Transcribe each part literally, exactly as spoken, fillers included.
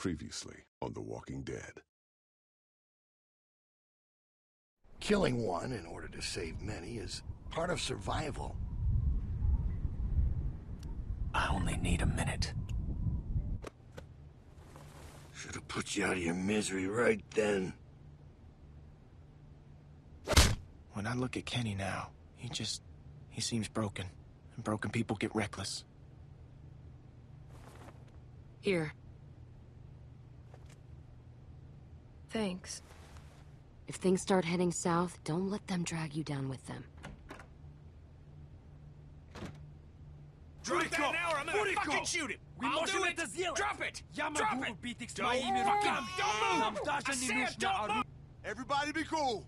Previously on The Walking Dead. Killing one in order to save many is part of survival. I only need a minute. Should have put you out of your misery right then. When I look at Kenny now, he just... he seems broken. And broken people get reckless. Here. Thanks. If things start heading south, don't let them drag you down with them. Drop that now or I'm gonna fucking shoot him! I'll do it! Drop it! Drop it! Don't fucking... Don't move! I said don't move! Everybody be cool!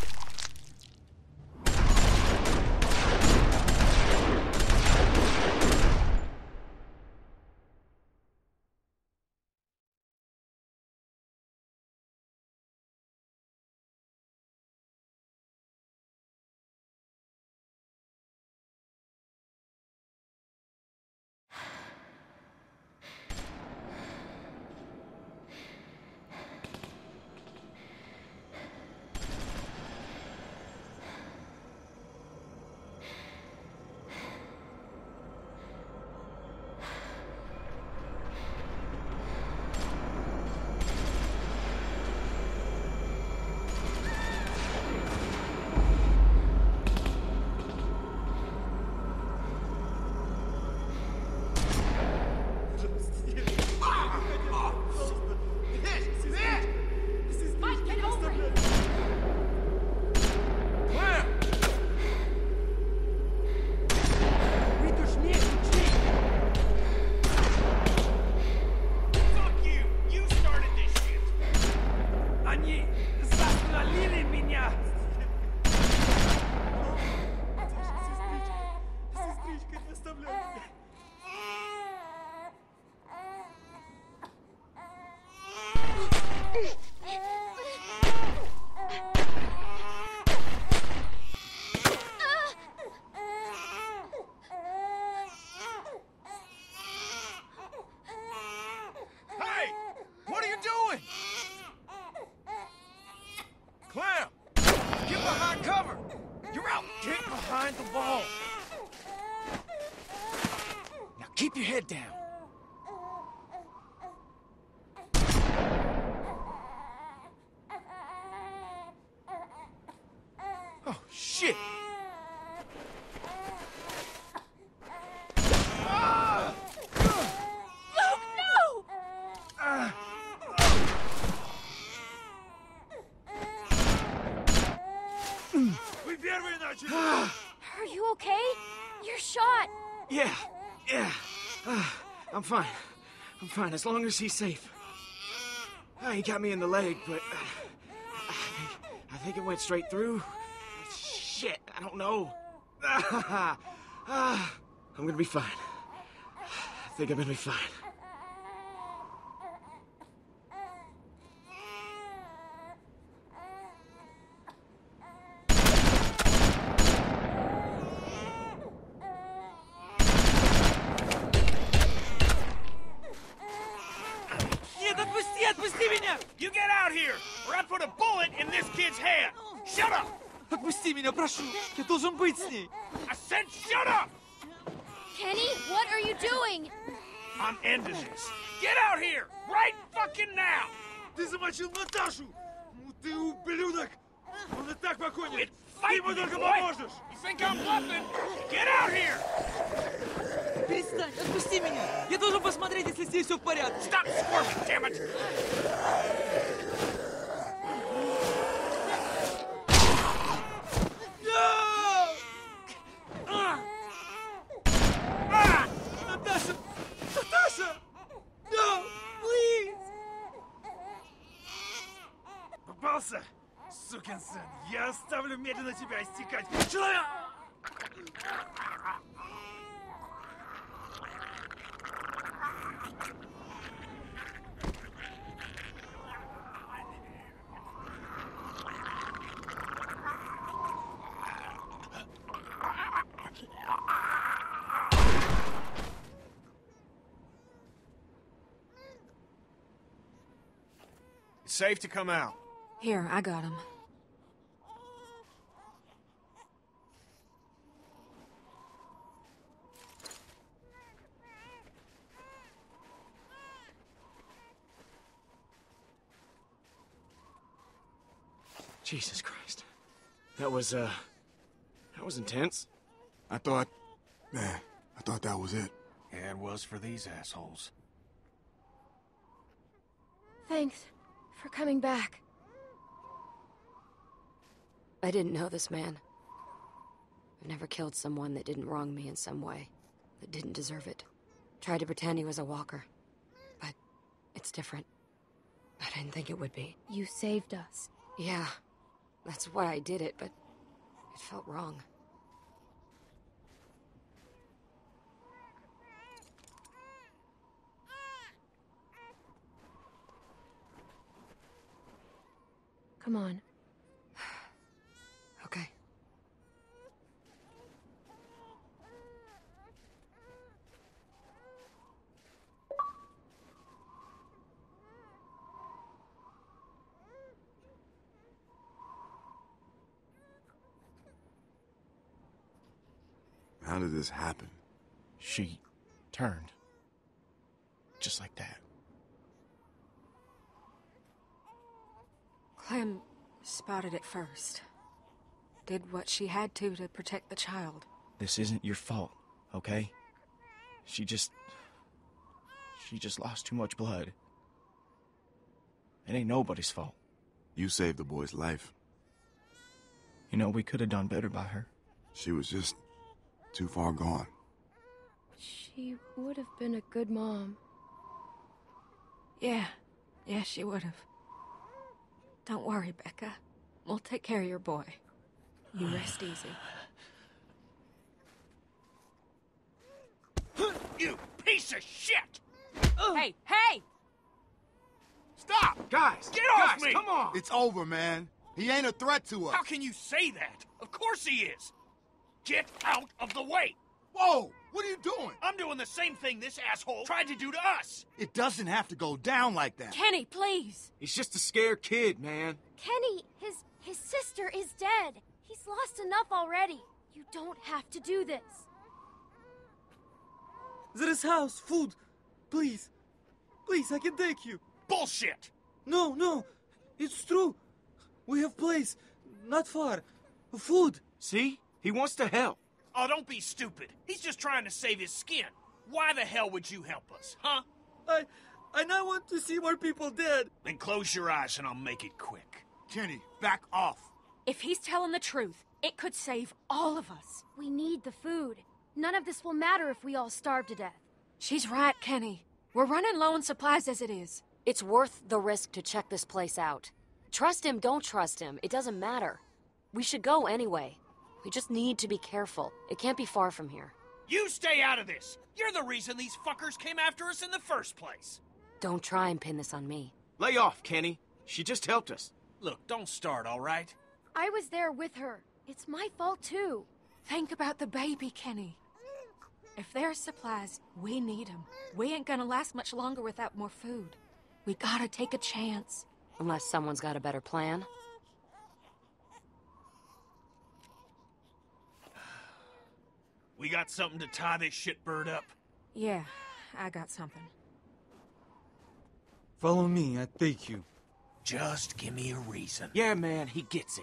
Keep your head down. Oh, shit! Ah! Luke, no! Ah! Are you okay? You're shot. Yeah, yeah. Uh, I'm fine. I'm fine, as long as he's safe. Uh, he got me in the leg, but... Uh, I, think, I think it went straight through. Shit, I don't know. Uh, uh, I'm gonna be fine. I think I'm gonna be fine. You get out here, or I put a bullet in this kid's head! Shut up! Отпусти меня, прошу! Я должен быть с ней! I said shut up! Kenny, what are you doing? I'm ending this. Get out here! Right fucking now! Ты замочил Наташу! Ну ты ублюдок! Он и так покойник! Ты ему только поможешь! You think I'm bluffing? Get out here! Перестань! Отпусти меня! Я должен посмотреть, если здесь все в порядке! Stop squirming, damn it! Наташа! Наташа! No! Please! Попался? Сукин сын! Я оставлю медленно тебя истекать! Человек! safe to come out. Here, I got him. Jesus Christ. That was, uh... That was intense. I thought... Man, I thought that was it. Yeah, it was for these assholes. Thanks for coming back. I didn't know this man. I've never killed someone that didn't wrong me in some way, that didn't deserve it. Tried to pretend he was a walker. But it's different. I didn't think it would be. You saved us. Yeah, that's why I did it, but it felt wrong. Come on. Okay. How did this happen? She turned. Just like that. Clem spotted it first. Did what she had to to protect the child. This isn't your fault, okay? She just... She just lost too much blood. It ain't nobody's fault. You saved the boy's life. You know, we could have done better by her. She was just too far gone. She would have been a good mom. Yeah, yeah, she would have. Don't worry, Becca. We'll take care of your boy. You rest easy. You piece of shit! Hey, hey! Stop! Guys! Get off guys, me! come on! It's over, man. He ain't a threat to us. How can you say that? Of course he is! Get out of the way! Whoa! What are you doing? I'm doing the same thing this asshole tried to do to us! It doesn't have to go down like that. Kenny, please! He's just a scared kid, man. Kenny, his his sister is dead. He's lost enough already. You don't have to do this. There is house, food. Please. Please, I can take you. Bullshit! No, no. It's true. We have place. Not far. Food. See? He wants to help. Oh, don't be stupid. He's just trying to save his skin. Why the hell would you help us, huh? I... I now want to see more people dead. Then close your eyes and I'll make it quick. Kenny, back off. If he's telling the truth, it could save all of us. We need the food. None of this will matter if we all starve to death. She's right, Kenny. We're running low on supplies as it is. It's worth the risk to check this place out. Trust him, don't trust him. It doesn't matter. We should go anyway. We just need to be careful. It can't be far from here. You stay out of this! You're the reason these fuckers came after us in the first place! Don't try and pin this on me. Lay off, Kenny. She just helped us. Look, don't start, all right? I was there with her. It's my fault, too. Think about the baby, Kenny. If there's supplies, we need them. We ain't gonna last much longer without more food. We gotta take a chance. Unless someone's got a better plan. We got something to tie this shitbird up? Yeah, I got something. Follow me, I take you. Just give me a reason. Yeah, man, he gets it.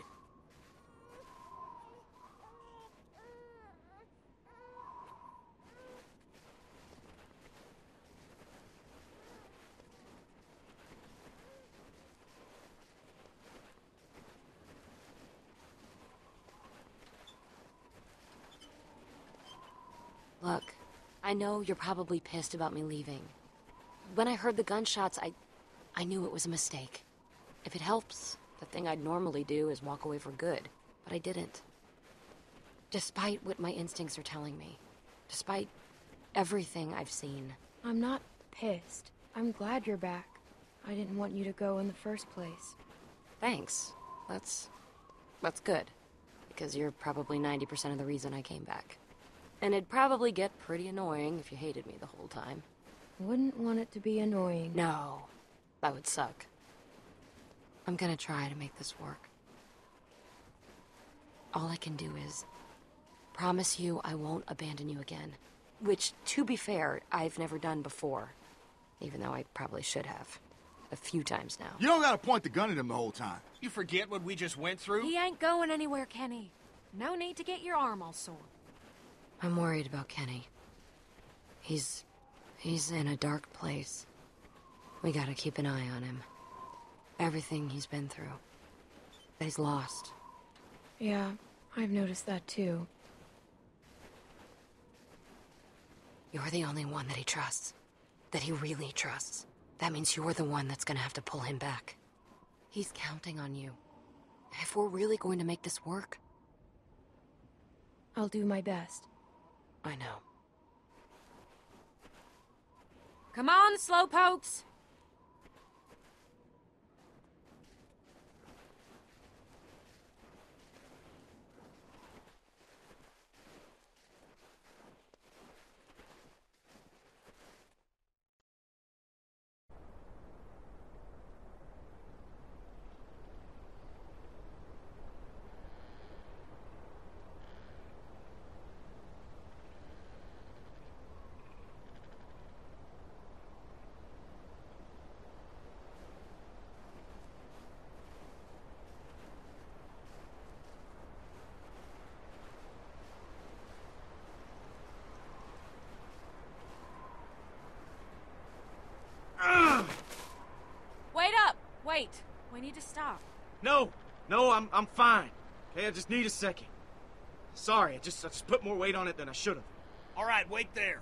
Look, I know you're probably pissed about me leaving. When I heard the gunshots, I... I knew it was a mistake. If it helps, the thing I'd normally do is walk away for good. But I didn't. Despite what my instincts are telling me. Despite everything I've seen. I'm not pissed. I'm glad you're back. I didn't want you to go in the first place. Thanks. That's... that's good. Because you're probably ninety percent of the reason I came back. And it'd probably get pretty annoying if you hated me the whole time. Wouldn't want it to be annoying. No. That would suck. I'm gonna try to make this work. All I can do is promise you I won't abandon you again. Which, to be fair, I've never done before. Even though I probably should have. A few times now. You don't gotta point the gun at him the whole time. You forget what we just went through? He ain't going anywhere, Kenny. No need to get your arm all sore. I'm worried about Kenny. He's... he's in a dark place. We gotta keep an eye on him. Everything he's been through. He's lost. Yeah, I've noticed that too. You're the only one that he trusts. That he really trusts. That means you're the one that's gonna have to pull him back. He's counting on you. If we're really going to make this work... I'll do my best. I know. Come on, slowpokes! Wait up! Wait. We need to stop. No, no, I'm I'm fine. Okay, I just need a second. Sorry, I just I just put more weight on it than I should have. All right, wait there.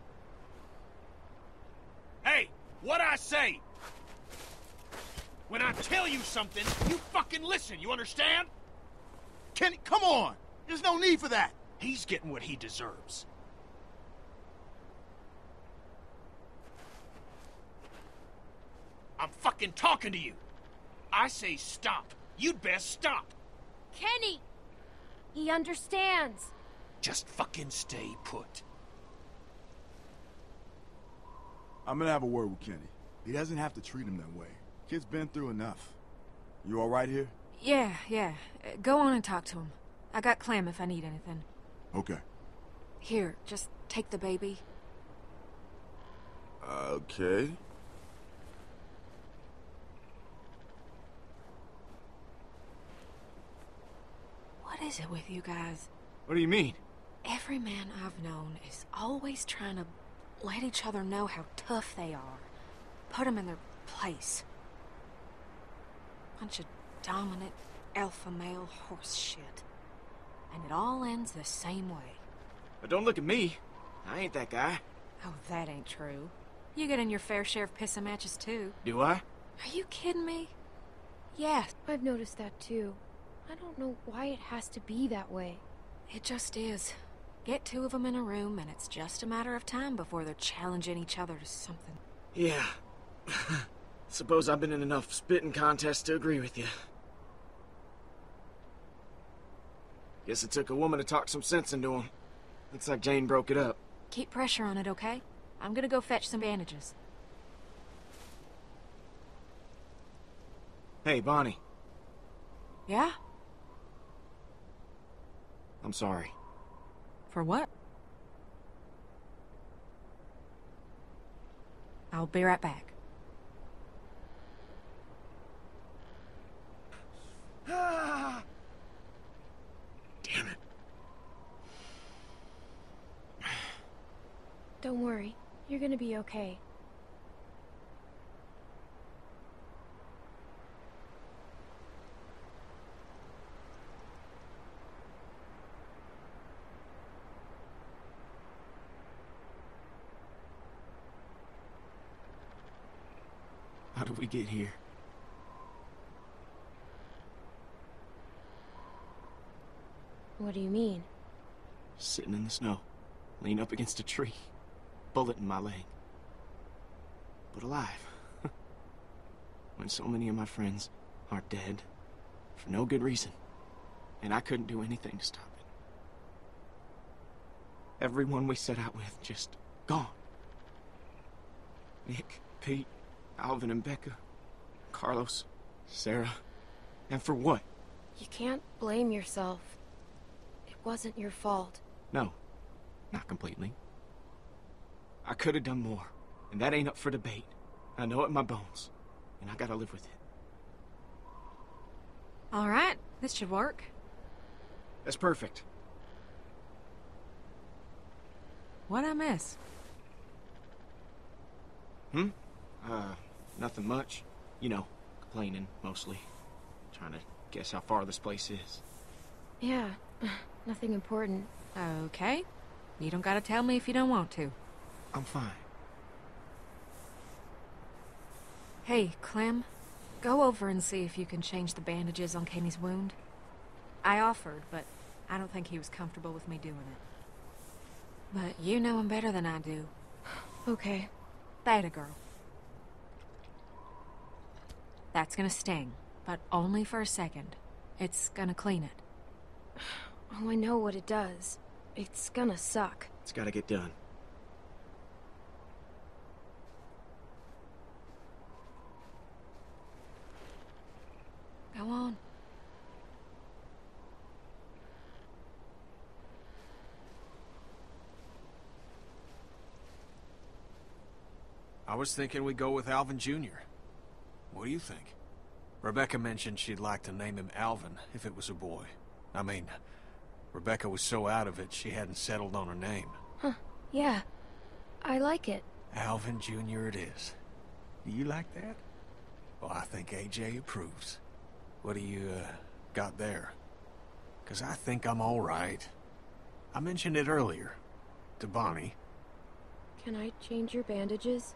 Hey, what I say? When I tell you something, you fucking listen, you understand? Kenny, come on! There's no need for that! He's getting what he deserves. I'm fucking talking to you. I say stop. You'd best stop. Kenny! He understands. Just fucking stay put. I'm gonna have a word with Kenny. He doesn't have to treat him that way. Kid's been through enough. You all right here? Yeah, yeah. Uh, Go on and talk to him. I got Clem if I need anything. Okay. Here, just take the baby. Okay. What is it with you guys? What do you mean? Every man I've known is always trying to let each other know how tough they are. Put them in their place. Bunch of dominant, alpha male horse shit. And it all ends the same way. But don't look at me. I ain't that guy. Oh, that ain't true. You get in your fair share of pissing matches, too. Do I? Are you kidding me? Yes, I've noticed that too. I don't know why it has to be that way. it just is. Get two of them in a room, and it's just a matter of time before they're challenging each other to something. Yeah. Suppose I've been in enough spitting contests to agree with you. Guess it took a woman to talk some sense into him. Looks like Jane broke it up. Keep pressure on it, okay? I'm gonna go fetch some bandages. Hey, Bonnie. Yeah? I'm sorry. For what? I'll be right back. Ah! Damn it. Don't worry. You're gonna be okay. How did we get here? What do you mean? Sitting in the snow, lean up against a tree, bullet in my leg. But alive. When so many of my friends are dead for no good reason, and I couldn't do anything to stop it. Everyone we set out with just gone. Nick, Pete, Alvin and Becca, Carlos, Sarah. And for what? You can't blame yourself. It wasn't your fault. No, not completely. I could have done more, and that ain't up for debate. I know it in my bones, and I gotta live with it. All right, this should work. That's perfect. What'd I miss? Hmm? Uh, nothing much. You know, complaining, mostly. Trying to guess how far this place is. Yeah, nothing important. Okay. You don't gotta tell me if you don't want to. I'm fine. Hey, Clem. Go over and see if you can change the bandages on Kenny's wound. I offered, but I don't think he was comfortable with me doing it. But you know him better than I do. Okay. Theta girl. That's gonna sting, but only for a second. It's gonna clean it. Oh, I know what it does. It's gonna suck. It's gotta get done. Go on. I was thinking we'd go with Alvin Junior What do you think? Rebecca mentioned she'd like to name him Alvin if it was a boy. I mean, Rebecca was so out of it she hadn't settled on a name. Huh, yeah. I like it. Alvin Junior it is. Do you like that? Well, I think A J approves. What do you, uh, got there? 'Cause I think I'm all right. I mentioned it earlier. To Bonnie. Can I change your bandages?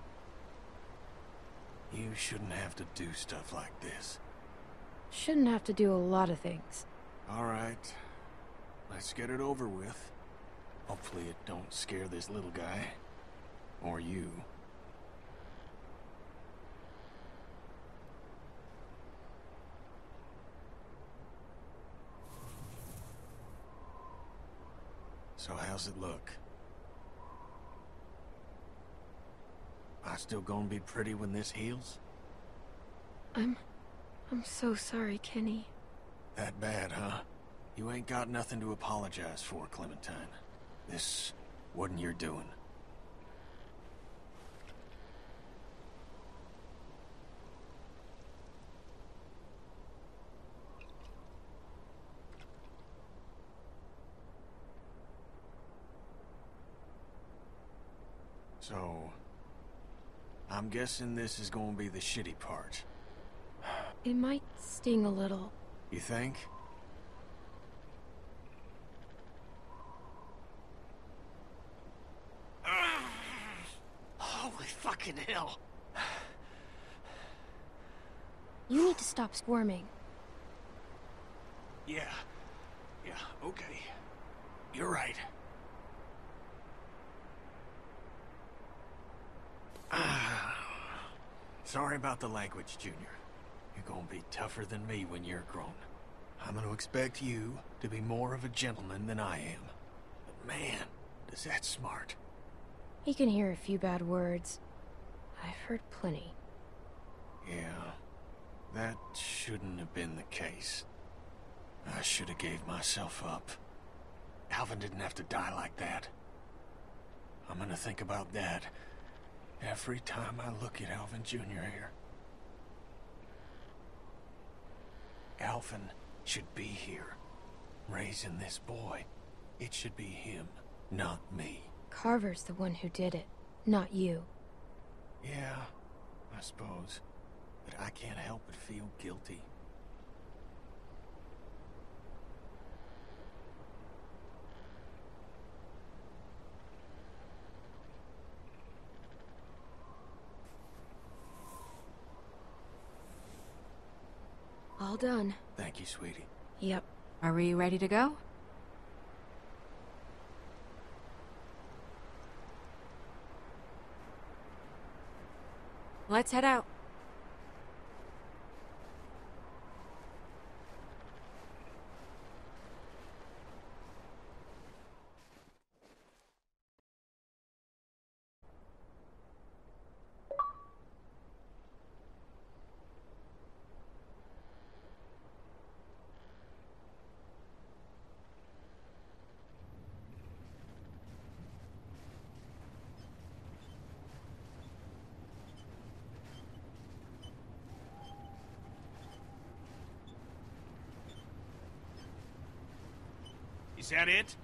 You shouldn't have to do stuff like this. Shouldn't have to do a lot of things. All right. Let's get it over with. Hopefully it don't scare this little guy. Or you. So how's it look? I still gonna be pretty when this heals? I'm... I'm so sorry, Kenny. That bad, huh? You ain't got nothing to apologize for, Clementine. This wasn't your doing. So, I'm guessing this is gonna be the shitty part. It might sting a little. You think? Holy fucking hell! You need to stop squirming. Yeah. Yeah, okay. You're right. Sorry about the language, Junior. You're gonna be tougher than me when you're grown. I'm gonna expect you to be more of a gentleman than I am. But man, is that smart. He can hear a few bad words. I've heard plenty. Yeah, that shouldn't have been the case. I should have gave myself up. Alvin didn't have to die like that. I'm gonna think about that every time I look at Alvin Junior here. Alvin should be here, raising this boy. It should be him, not me. Carver's the one who did it, not you. Yeah, I suppose. But I can't help but feel guilty. All done. Thank you, sweetie. Yep. Are we ready to go? Let's head out. Is that it?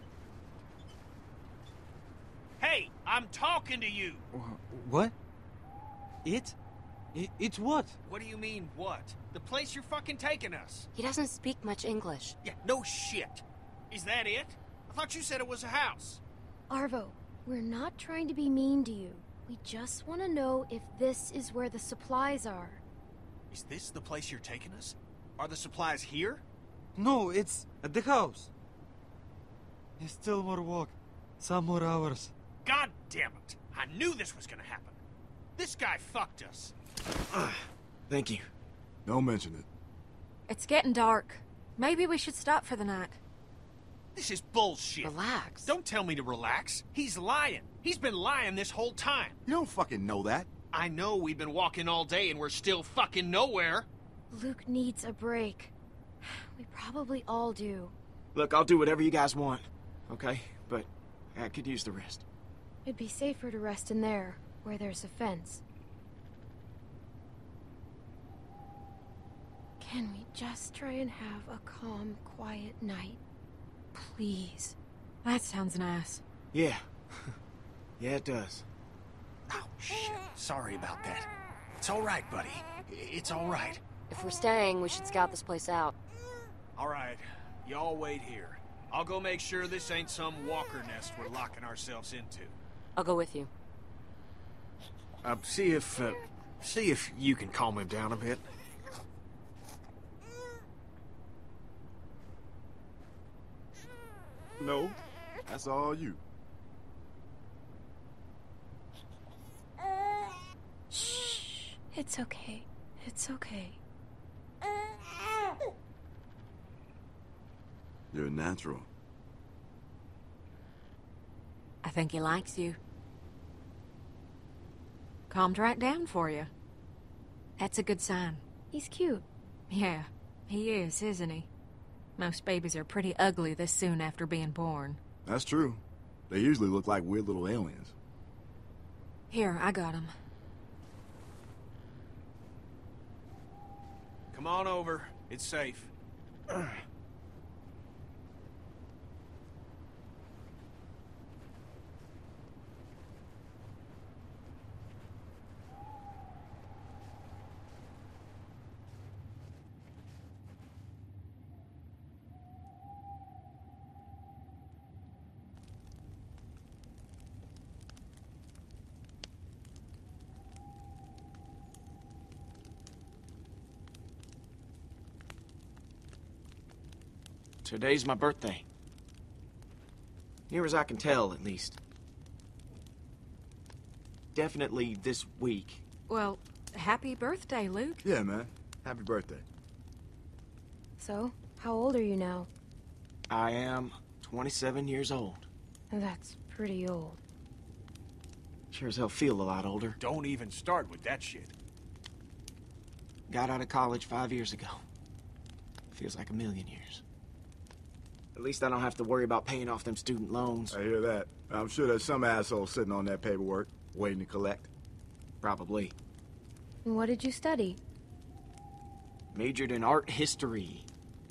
Hey, I'm talking to you! What? It? it? It's what? What do you mean, what? The place you're fucking taking us. He doesn't speak much English. Yeah, no shit. Is that it? I thought you said it was a house. Arvo, we're not trying to be mean to you. We just want to know if this is where the supplies are. Is this the place you're taking us? Are the supplies here? No, it's at the house. It's still more walk. Some more hours. God damn it. I knew this was gonna happen. This guy fucked us. Uh, thank you. Don't mention it. It's getting dark. Maybe we should stop for the night. This is bullshit. Relax. Don't tell me to relax. He's lying. He's been lying this whole time. You don't fucking know that. I know we've been walking all day and we're still fucking nowhere. Luke needs a break. We probably all do. Look, I'll do whatever you guys want, okay? But I could use the rest. It'd be safer to rest in there, where there's a fence. Can we just try and have a calm, quiet night? Please. That sounds nice. Yeah. Yeah, it does. Oh, shit. Sorry about that. It's all right, buddy. It's all right. If we're staying, we should scout this place out. All right. Y'all wait here. I'll go make sure this ain't some walker nest we're locking ourselves into. I'll go with you. Uh, see if, uh, see if you can calm him down a bit. No, that's all you. Shh. It's okay. It's okay. You're a natural. I think he likes you. Calmed right down for you. That's a good sign. He's cute. Yeah, he is, isn't he? Most babies are pretty ugly this soon after being born. That's true. They usually look like weird little aliens. Here, I got him. Come on over. It's safe. Today's my birthday. Near as I can tell, at least. Definitely this week. Well, happy birthday, Luke. Yeah, man. Happy birthday. So, how old are you now? I am twenty-seven years old. That's pretty old. Sure as hell feel a lot older. Don't even start with that shit. Got out of college five years ago. Feels like a million years. At least I don't have to worry about paying off them student loans. I hear that. I'm sure there's some asshole sitting on that paperwork, waiting to collect. Probably. And what did you study? Majored in art history.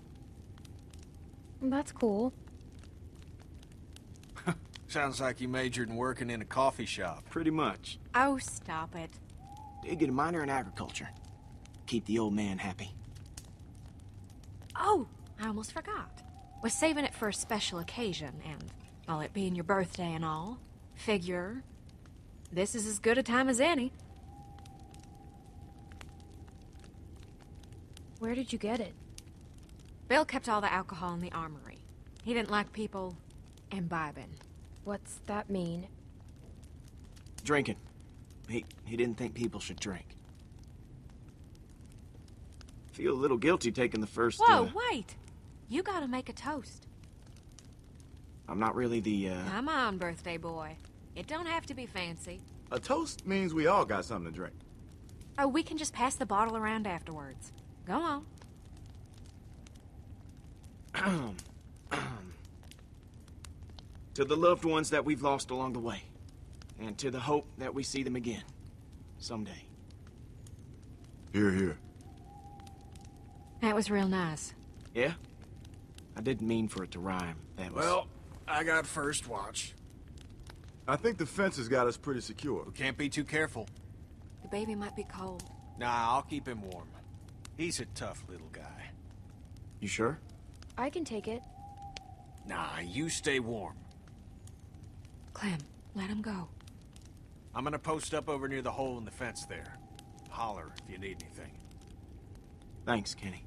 That's cool. Sounds like you majored in working in a coffee shop. Pretty much. Oh, stop it. Did get a minor in agriculture. Keep the old man happy. Oh, I almost forgot. Was saving it for a special occasion, and, well, it being your birthday and all, figure this is as good a time as any. Where did you get it? Bill kept all the alcohol in the armory. He didn't like people imbibing. What's that mean? Drinking. He, he didn't think people should drink. Feel a little guilty taking the first, Whoa, uh, wait! You gotta make a toast. I'm not really the, uh... Come on, birthday boy. It don't have to be fancy. A toast means we all got something to drink. Oh, we can just pass the bottle around afterwards. Go on. To the loved ones that we've lost along the way. And to the hope that we see them again. Someday. Here, here. That was real nice. Yeah? I didn't mean for it to rhyme. That was... Well, I got first watch. I think the fence has got us pretty secure. We can't be too careful. The baby might be cold. Nah, I'll keep him warm. He's a tough little guy. You sure? I can take it. Nah, you stay warm. Clem, let him go. I'm gonna post up over near the hole in the fence there. Holler if you need anything. Thanks, Kenny.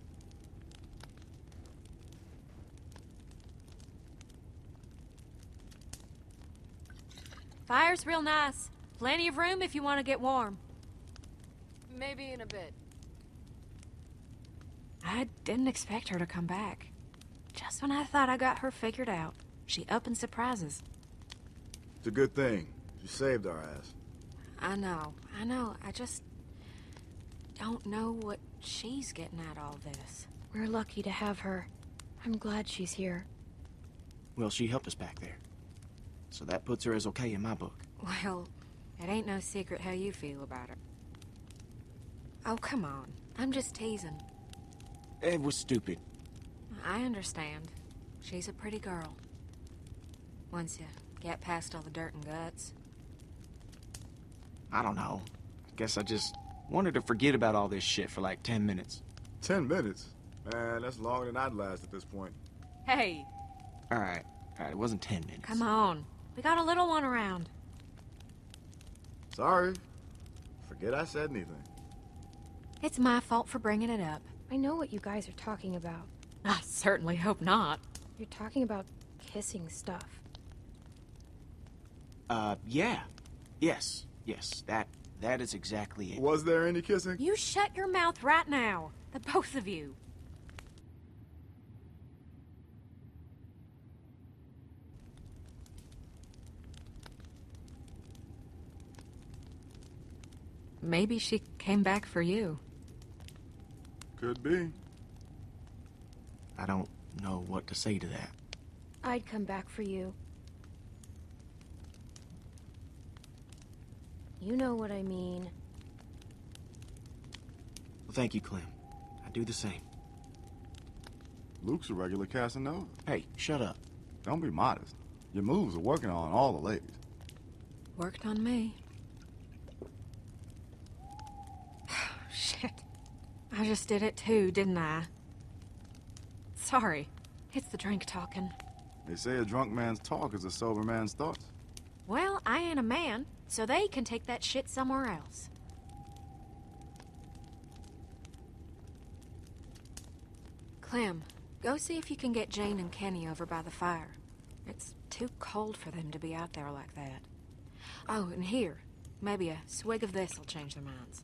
Fire's real nice. Plenty of room if you want to get warm. Maybe in a bit. I didn't expect her to come back. Just when I thought I got her figured out, she up and surprises. It's a good thing. You saved our ass. I know, I know. I just don't know what she's getting at all this. We're lucky to have her. I'm glad she's here. Well, she helped us back there. So that puts her as okay in my book. Well, it ain't no secret how you feel about her. Oh, come on. I'm just teasing. It was stupid. I understand. She's a pretty girl. Once you get past all the dirt and guts. I don't know. I guess I just wanted to forget about all this shit for like ten minutes. Ten minutes? Man, that's longer than I'd last at this point. Hey! Alright, alright, it wasn't ten minutes. Come on. We got a little one around. Sorry. Forget I said anything. It's my fault for bringing it up. I know what you guys are talking about. I certainly hope not. You're talking about kissing stuff. Uh, yeah. Yes, yes, that, that is exactly it. Was there any kissing? You shut your mouth right now. The both of you. Maybe she came back for you. Could be. I don't know what to say to that. I'd come back for you. You know what I mean. Well, thank you, Clem. I do the same. Luke's a regular Casanova. Hey, shut up. Don't be modest. Your moves are working on all the ladies. Worked on me. Shit. I just did it too, didn't I? Sorry. It's the drink talking. They say a drunk man's talk is a sober man's thoughts. Well, I ain't a man, so they can take that shit somewhere else. Clem, go see if you can get Jane and Kenny over by the fire. It's too cold for them to be out there like that. Oh, and here, maybe a swig of this will change their minds.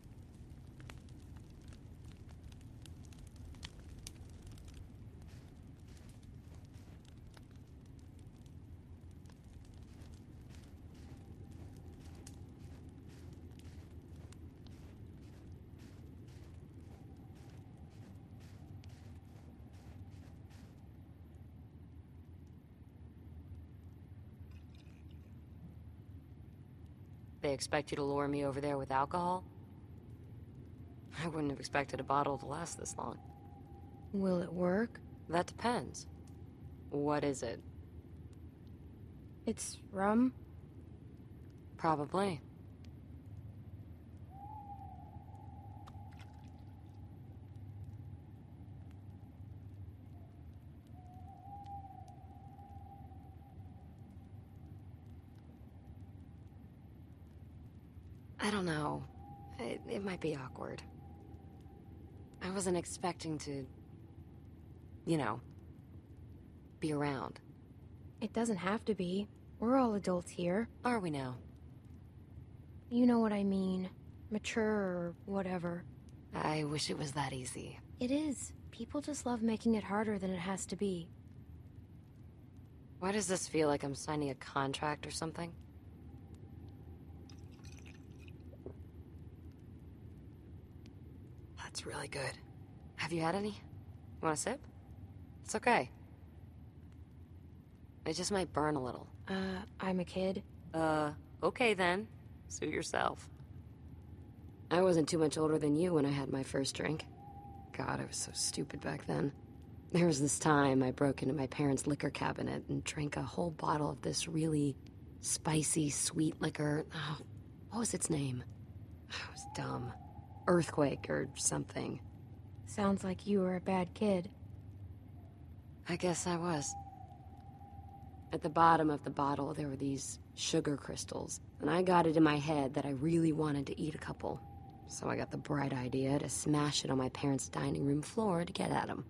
They expect you to lure me over there with alcohol? I wouldn't have expected a bottle to last this long. Will it work? That depends. What is it? It's rum? Probably. I don't know. It, it might be awkward. I wasn't expecting to, you know, be around. It doesn't have to be. We're all adults here. Are we now? You know what I mean. Mature or whatever. I wish it was that easy. It is. People just love making it harder than it has to be. Why does this feel like I'm signing a contract or something? That's really good. Have you had any? You want a sip? It's okay. It just might burn a little. Uh, I'm a kid. Uh, okay then. Suit yourself. I wasn't too much older than you when I had my first drink. God, I was so stupid back then. There was this time I broke into my parents' liquor cabinet and drank a whole bottle of this really spicy, sweet liquor. Oh, what was its name? It was dumb. Earthquake or something. Sounds like you were a bad kid. I guess I was. At the bottom of the bottle, there were these sugar crystals, and I got it in my head that I really wanted to eat a couple. So I got the bright idea to smash it on my parents' dining room floor to get at them.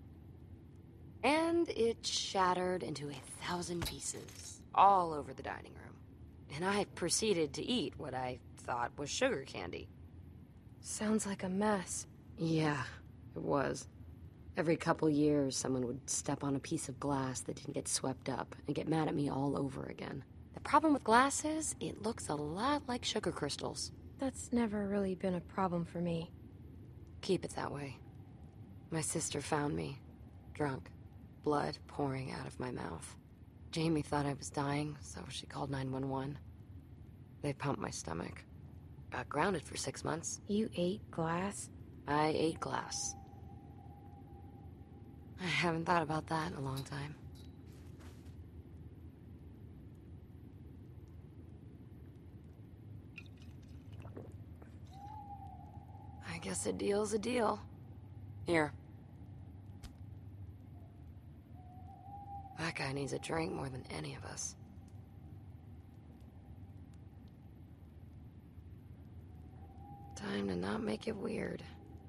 And it shattered into a thousand pieces, all over the dining room. And I proceeded to eat what I thought was sugar candy. Sounds like a mess. Yeah, it was. Every couple years, someone would step on a piece of glass that didn't get swept up and get mad at me all over again. The problem with glass is, it looks a lot like sugar crystals. That's never really been a problem for me. Keep it that way. My sister found me, drunk, blood pouring out of my mouth. Jamie thought I was dying, so she called nine one one. They pumped my stomach. Got grounded for six months. You ate glass? I ate glass. I haven't thought about that in a long time. I guess a deal's a deal. Here. That guy needs a drink more than any of us. Time to not make it weird.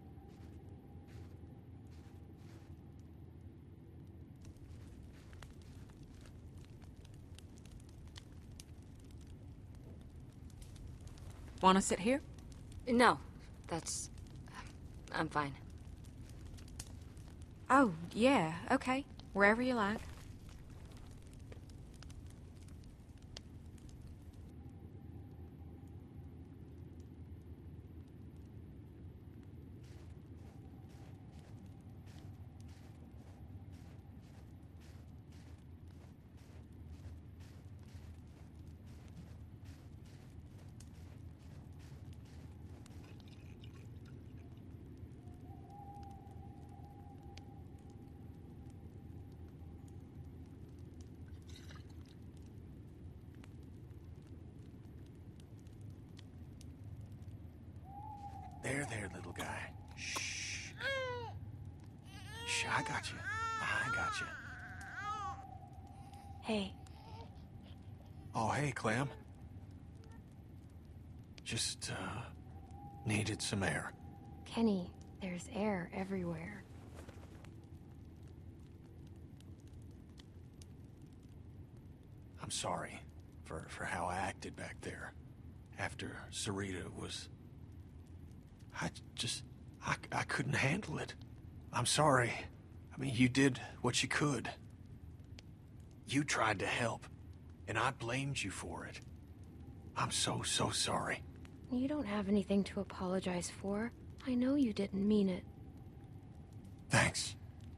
Want to sit here? No, that's... I'm fine. Oh, yeah, okay. Wherever you like. There, there, little guy. Shh. Shh, I got you. I got you. Hey. Oh, hey, Clem. Just, uh, needed some air. Kenny, there's air everywhere. I'm sorry for, for how I acted back there. After Sarita was... I just... I, I couldn't handle it. I'm sorry. I mean, you did what you could. You tried to help, and I blamed you for it. I'm so, so sorry. You don't have anything to apologize for. I know you didn't mean it. Thanks.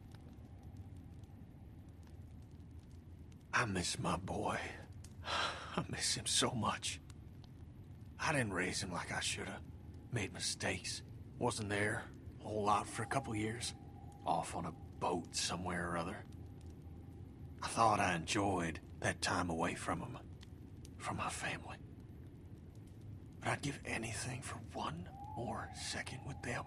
I miss my boy. I miss him so much. I didn't raise him like I should've. Made mistakes. Wasn't there a whole lot for a couple years. Off on a boat somewhere or other. I thought I enjoyed that time away from him. From my family. But I'd give anything for one more second with them.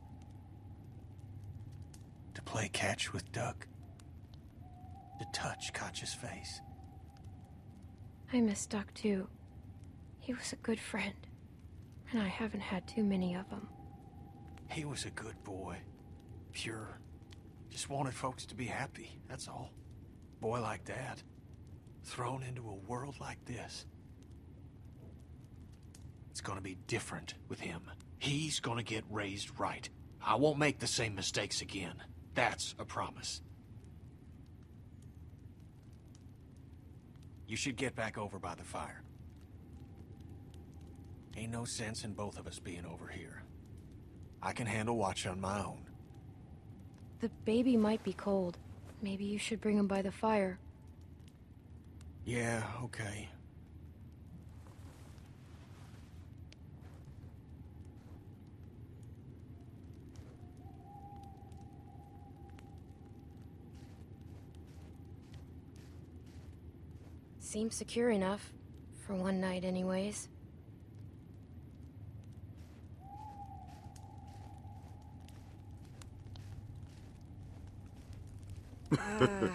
To play catch with Duck. To touch Katjaa's face. I miss Duck too. He was a good friend. And I haven't had too many of them. He was a good boy. Pure. Just wanted folks to be happy, that's all. Boy like that. Thrown into a world like this. It's gonna be different with him. He's gonna get raised right. I won't make the same mistakes again. That's a promise. You should get back over by the fire. Ain't no sense in both of us being over here. I can handle watch on my own. The baby might be cold. Maybe you should bring him by the fire. Yeah, okay. Seems secure enough. For one night, anyways. Uh,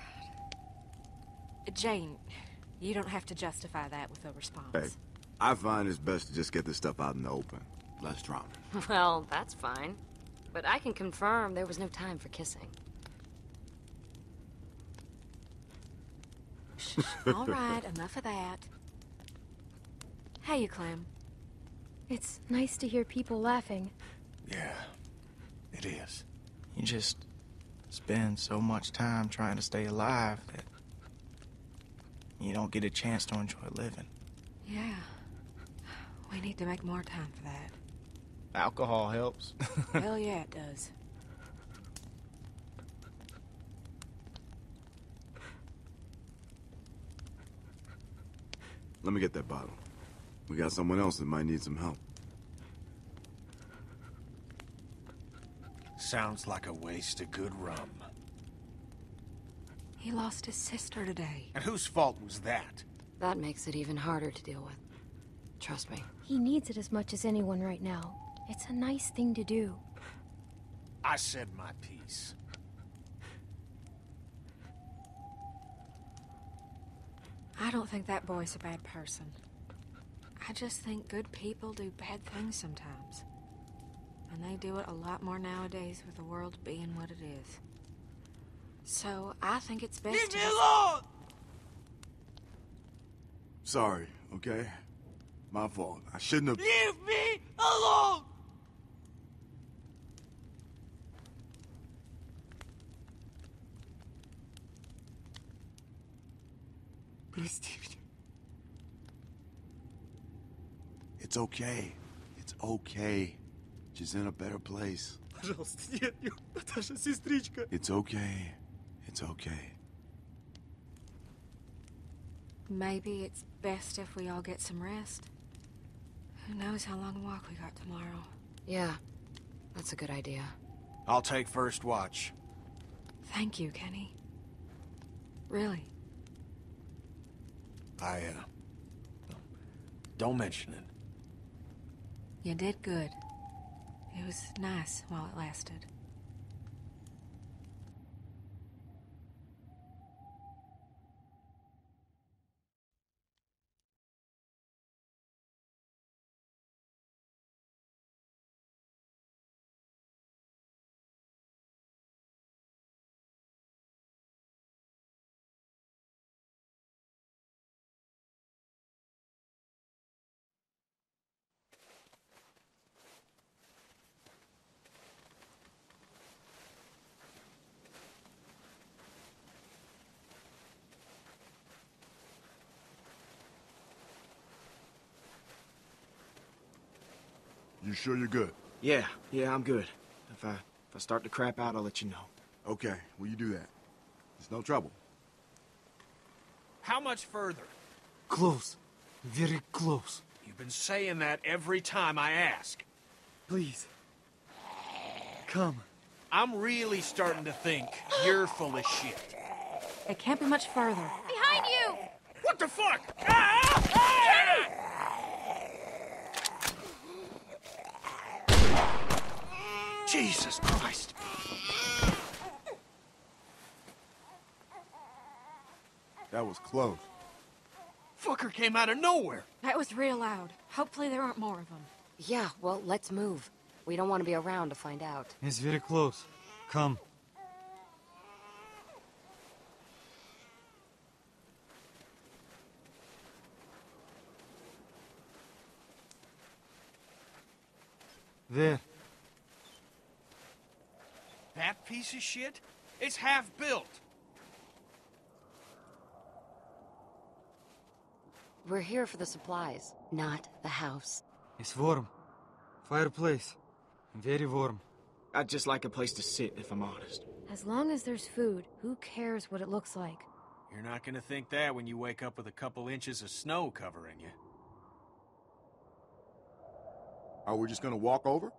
Jane, you don't have to justify that with a response. Hey, I find it's best to just get this stuff out in the open. Less drama. Well, that's fine. But I can confirm there was no time for kissing. Shh, all right, enough of that. Hey, you, Clem. It's nice to hear people laughing. Yeah, it is. You just spend so much time trying to stay alive that you don't get a chance to enjoy living. Yeah. We need to make more time for that. Alcohol helps. Hell yeah, it does. Let me get that bottle. We got someone else that might need some help. Sounds like a waste of good rum. He lost his sister today. And whose fault was that? That makes it even harder to deal with. Trust me. He needs it as much as anyone right now. It's a nice thing to do. I said my piece. I don't think that boy's a bad person. I just think good people do bad things sometimes. And they do it a lot more nowadays with the world being what it is. So, I think it's best Leave to me just... alone! Sorry, okay? My fault. I shouldn't have... Leave me alone! Простите. It's okay. It's okay. She's in a better place. Пожалуйста, нет, нет, Наташа, сестричка. It's okay. It's okay. Maybe it's best if we all get some rest. Who knows how long a walk we got tomorrow. Yeah, that's a good idea. I'll take first watch. Thank you, Kenny. Really. I, uh... don't mention it. You did good. It was nice while it lasted. You sure you're good? Yeah, yeah, I'm good. If I if I start to crap out, I'll let you know. Okay, will you do that? It's no trouble. How much further? Close. Very close. You've been saying that every time I ask. Please. Come. I'm really starting to think you're full of shit. It can't be much further. Behind you! What the fuck? Ah! Ah! Jesus Christ! That was close. Fucker came out of nowhere. That was real loud. Hopefully there aren't more of them. Yeah, well, let's move. We don't want to be around to find out. It's very close. Come. There. That piece of shit? It's half built. We're here for the supplies, not the house. It's warm. Fireplace. Very warm. I'd just like a place to sit, if I'm honest. As long as there's food, who cares what it looks like? You're not gonna think that when you wake up with a couple inches of snow covering you. Are we just gonna walk over?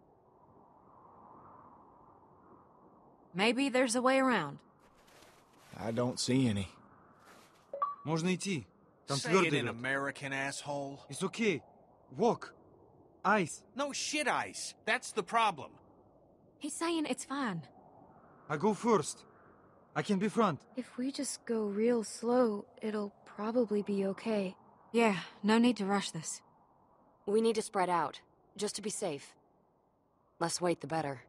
Maybe there's a way around. I don't see any. Можно идти. Там Say твердый it in лед. American, asshole. It's okay. Walk. Ice. No shit ice. That's the problem. He's saying it's fine. I go first. I can be front. If we just go real slow, it'll probably be okay. Yeah, no need to rush this. We need to spread out, just to be safe. Less wait, the better.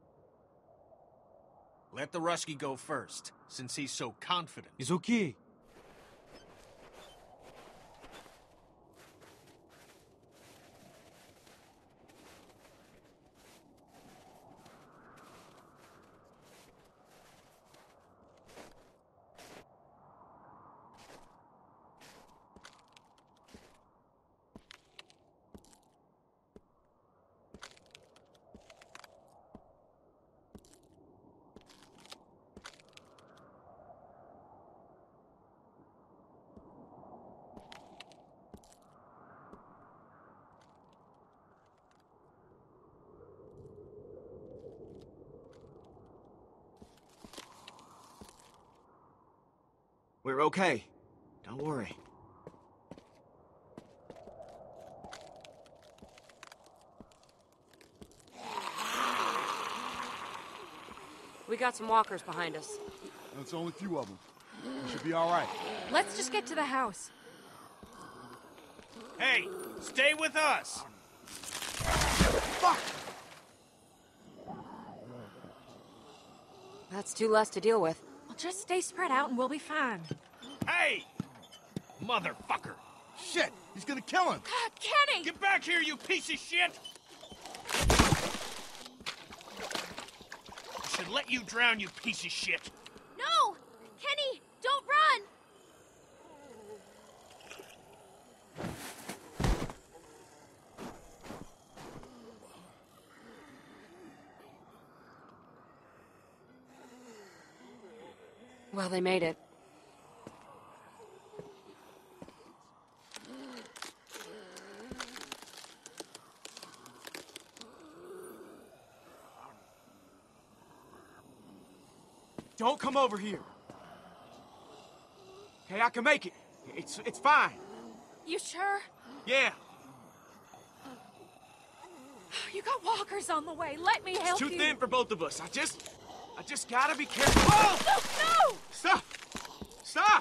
Let the Rusky go first, since he's so confident. It's okay. We're okay. Don't worry. We got some walkers behind us. That's only a few of them. We should be all right. Let's just get to the house. Hey, stay with us! Fuck! That's two less to deal with. Well, just stay spread out and we'll be fine. Hey! Motherfucker! Shit! He's gonna kill him! God, Kenny! Get back here, you piece of shit! I should let you drown, you piece of shit! No! Kenny, don't run! Well, they made it. Don't come over here. Okay, I can make it. It's it's fine. You sure? Yeah. You got walkers on the way. Let me help It's too you. thin for both of us. I just I just gotta be careful. Oh! No! No! Stop! Stop!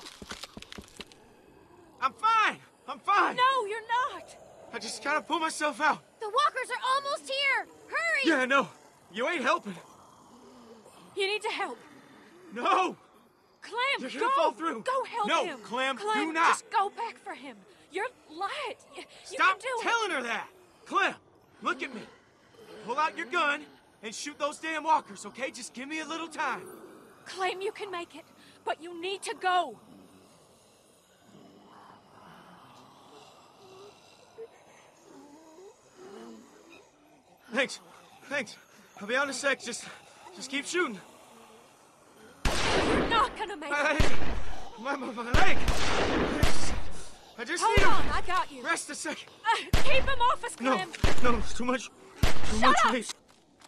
I'm fine. I'm fine. No, you're not. I just gotta pull myself out. The walkers are almost here! Hurry! Yeah, no. You ain't helping. You need to help. No! Clem, You're go! gonna fall through. Go help No, him. Clem, Clem, do not. just go back for him. You're light. You, you Stop can do telling her that! Clem, look at me. Pull out your gun and shoot those damn walkers, okay? Just give me a little time. it. Clem, you can make it, but you need to go. Thanks. Thanks. I'll be on in a sec. Just, just keep shooting. You're not gonna make I, it. my, my, my leg. I just Hold need on, to I got you. rest a second. Uh, keep him off us, No, Clem. no, it's too much. Too Shut much up! weight.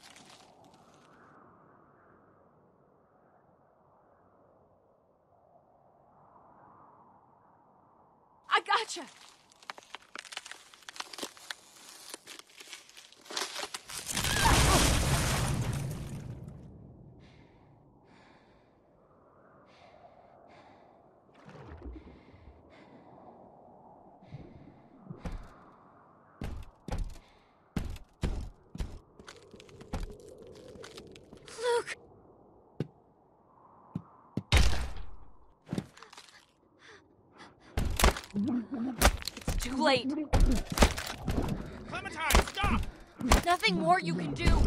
I gotcha. Luke! It's too late. Clementine, stop! Nothing more you can do.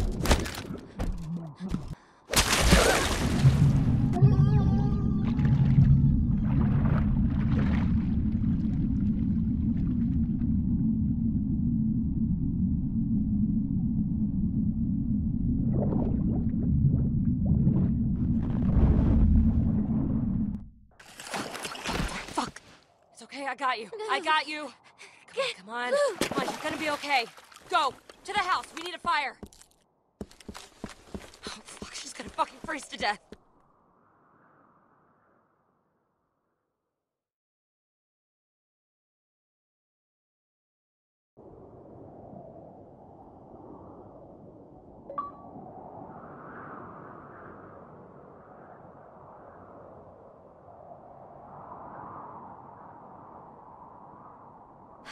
Fuck. It's okay, I got you. I got you. Come on, come on. Come on, you're gonna be okay. Go! To the house, we need a fire. Oh, fuck, she's gonna fucking freeze to death.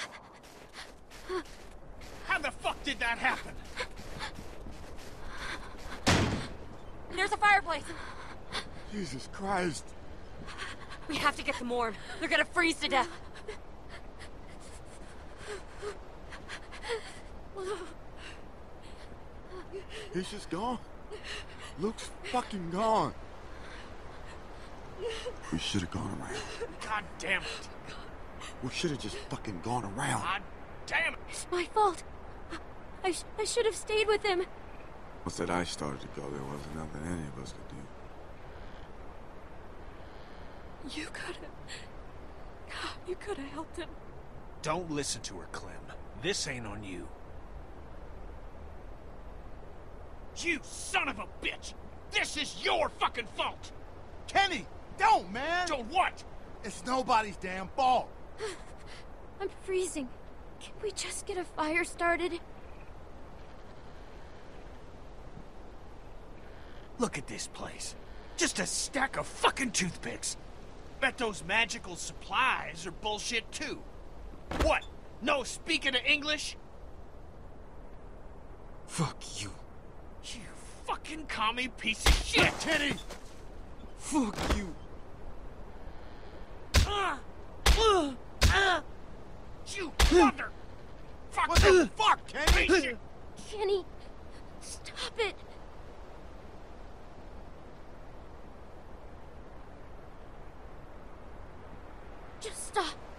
How the fuck did that happen? There's a fireplace. Jesus Christ. We have to get them warm. They're gonna freeze to death. He's just gone. Luke's fucking gone. We should have gone around. God damn it. We should have just fucking gone around. God damn it. It's my fault. I, sh I should have stayed with him. Once that ice started to go, there wasn't nothing any of us could do. You could've... You could've helped him. Don't listen to her, Clem. This ain't on you. You son of a bitch! This is your fucking fault! Kenny, don't, man! Don't what? It's nobody's damn fault. I'm freezing. Can we just get a fire started? Look at this place. Just a stack of fucking toothpicks. Bet those magical supplies are bullshit too. What? No speaking of English? Fuck you. You fucking commie piece of shit! Kenny! Fuck you. Uh, uh, uh, you mother! Fuck What the you! fuck, Kenny? Piece of- Kenny, stop it. Just stop.